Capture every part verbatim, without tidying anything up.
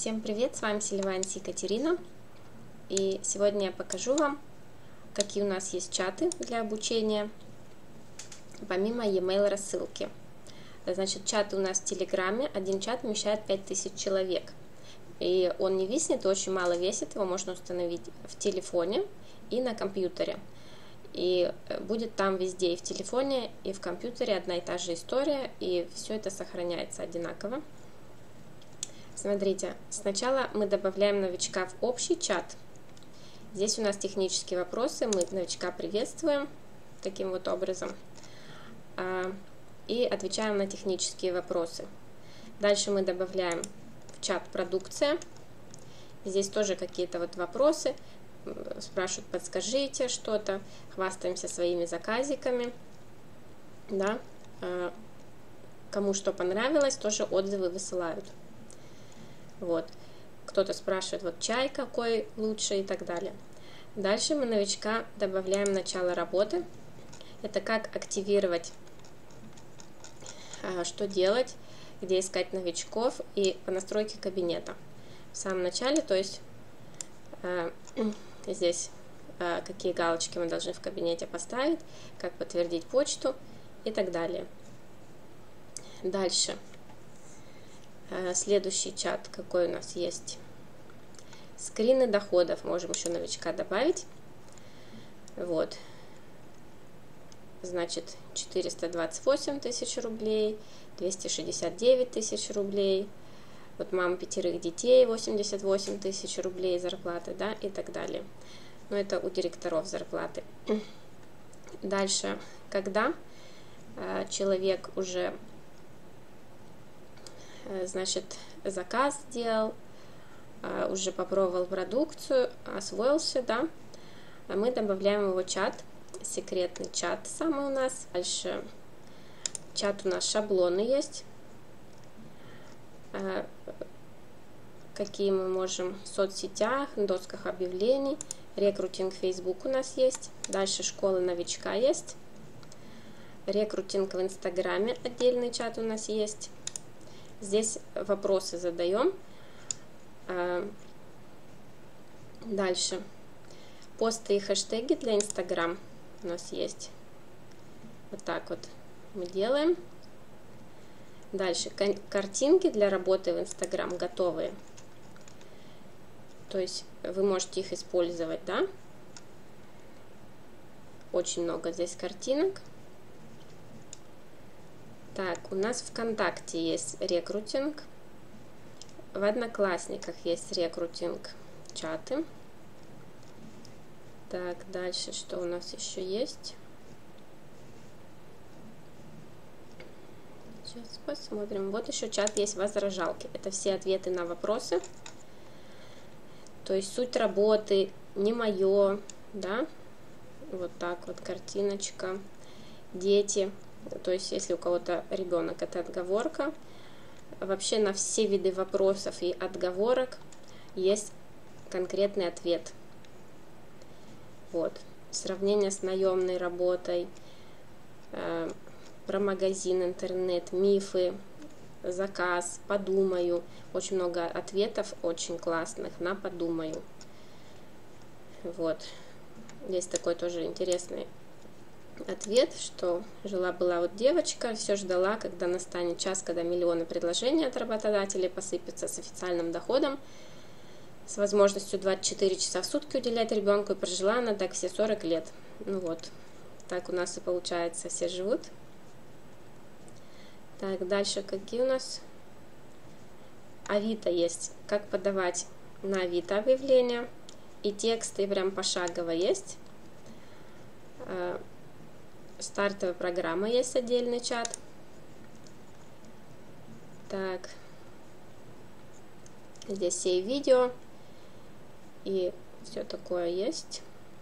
Всем привет, с вами Селиванс Екатерина, и сегодня я покажу вам, какие у нас есть чаты для обучения, помимо e-mail рассылки. Значит, чаты у нас в Телеграме, один чат вмещает пять тысяч человек, и он не виснет, очень мало весит, его можно установить в телефоне и на компьютере. И будет там везде, и в телефоне, и в компьютере одна и та же история, и все это сохраняется одинаково. Смотрите, сначала мы добавляем новичка в общий чат. Здесь у нас технические вопросы, мы новичка приветствуем таким вот образом и отвечаем на технические вопросы. Дальше мы добавляем в чат продукция. Здесь тоже какие-то вот вопросы. Спрашивают, подскажите что-то, хвастаемся своими заказиками, да, кому что понравилось, тоже отзывы высылают. Вот, кто-то спрашивает, вот чай какой лучше и так далее. Дальше мы новичка добавляем начало работы. Это как активировать, что делать, где искать новичков и по настройке кабинета. В самом начале, то есть здесь какие галочки мы должны в кабинете поставить, как подтвердить почту и так далее. Дальше. Следующий чат, какой у нас есть. Скрины доходов. Можем еще новичка добавить. Вот. Значит, четыреста двадцать восемь тысяч рублей, двести шестьдесят девять тысяч рублей. Вот мама пятерых детей, восемьдесят восемь тысяч рублей зарплаты, да, и так далее. Но это у директоров зарплаты. Дальше, когда э, человек уже, э, значит, заказ сделал, э, уже попробовал продукцию, освоился, да, мы добавляем его в чат, секретный чат самый у нас. Дальше чат у нас шаблоны есть. Какие мы можем в соцсетях, в досках объявлений, рекрутинг Facebook у нас есть, дальше школа новичка есть, рекрутинг в Инстаграме, отдельный чат у нас есть, здесь вопросы задаем, дальше посты и хэштеги для Инстаграм у нас есть, вот так вот мы делаем. Дальше картинки для работы в Инстаграм готовые. То есть вы можете их использовать, да? Очень много здесь картинок. Так, у нас в ВКонтакте есть рекрутинг. В Одноклассниках есть рекрутинг чаты. Так, дальше что у нас еще есть? Сейчас посмотрим. Вот еще чат есть возражалки. Это все ответы на вопросы. То есть суть работы, не мое, да. Вот так вот картиночка. Дети. То есть если у кого-то ребенок, это отговорка. Вообще на все виды вопросов и отговорок есть конкретный ответ. Вот. Сравнение с наемной работой. Про магазин, интернет, мифы, заказ, подумаю. Очень много ответов, очень классных на подумаю. Вот. Есть такой тоже интересный ответ, что жила-была вот девочка, все ждала, когда настанет час, когда миллионы предложений от работодателей посыпятся с официальным доходом, с возможностью двадцать четыре часа в сутки уделять ребенку, и прожила она так все сорок лет. Ну вот. Так у нас и получается, все живут. Так, дальше какие у нас? Авито есть. Как подавать на Авито объявления. И тексты прям пошагово есть. Стартовая программа есть, отдельный чат. Так. Здесь все видео. И все такое есть.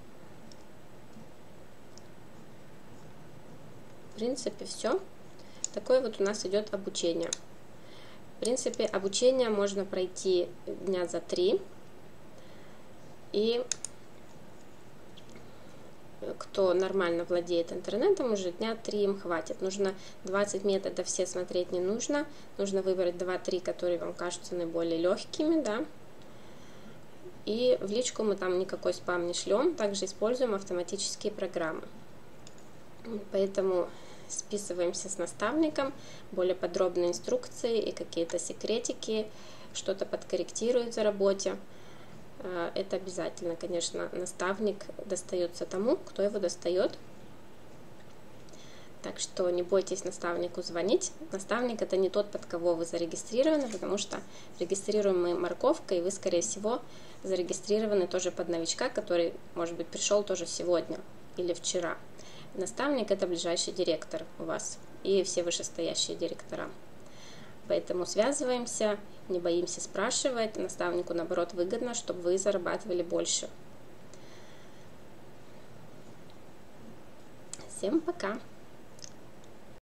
В принципе, все. Такое вот у нас идет обучение. В принципе, обучение можно пройти дня за три. И кто нормально владеет интернетом, уже дня три им хватит. Нужно двадцать методов, все смотреть не нужно. Нужно выбрать два-три, которые вам кажутся наиболее легкими, да. И в личку мы там никакой спам не шлем, также используем автоматические программы. Поэтому списываемся с наставником, более подробные инструкции и какие-то секретики, что-то подкорректирует в работе. Это обязательно, конечно, наставник достается тому, кто его достает. Так что не бойтесь наставнику звонить. Наставник — это не тот, под кого вы зарегистрированы, потому что регистрируем мы морковкой, и вы, скорее всего, зарегистрированы тоже под новичка, который, может быть, пришел тоже сегодня или вчера. Наставник — это ближайший директор у вас и все вышестоящие директора. Поэтому связываемся, не боимся спрашивать. Наставнику, наоборот, выгодно, чтобы вы зарабатывали больше. Всем пока!